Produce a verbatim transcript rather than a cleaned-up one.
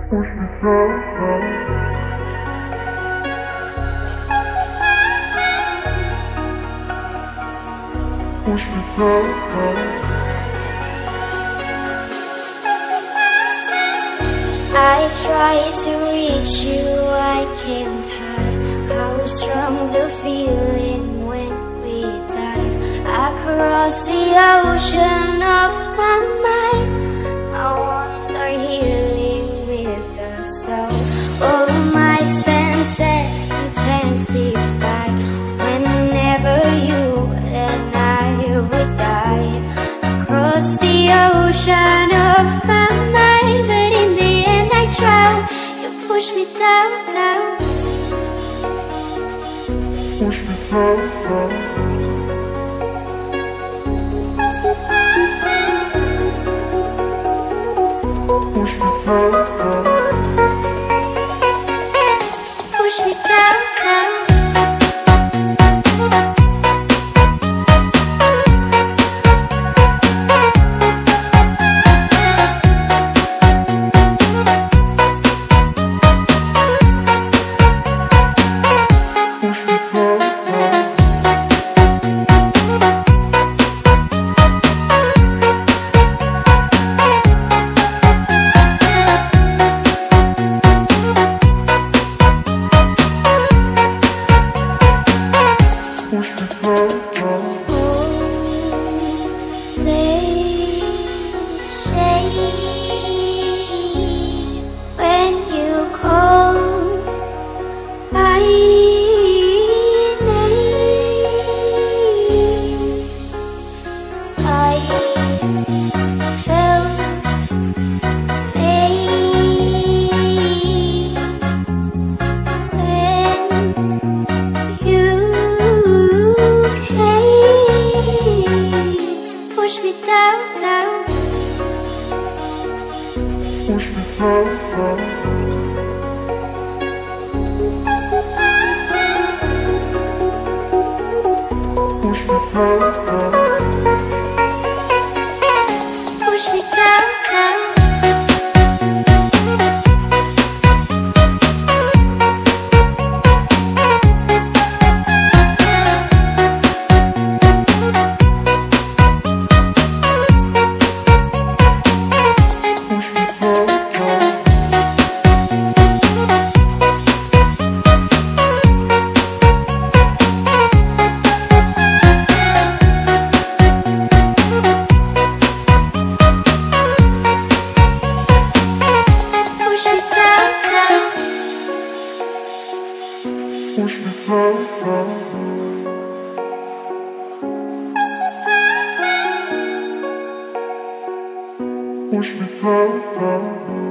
push me down, down. Push me down, down. I try to reach you, I can't hide how strong the feeling when we dive across the ocean of my mind. I wander healing with the soul. All my senses intensify whenever you and I would dive across the ocean of my mind. But in the end I drown, you push me down, down. Push me down, down. Push me down, down. Push me down, down. Push me down, down. Push me down, down. Push me down, down. Push me down, down. Push me down, down. Push me down, down.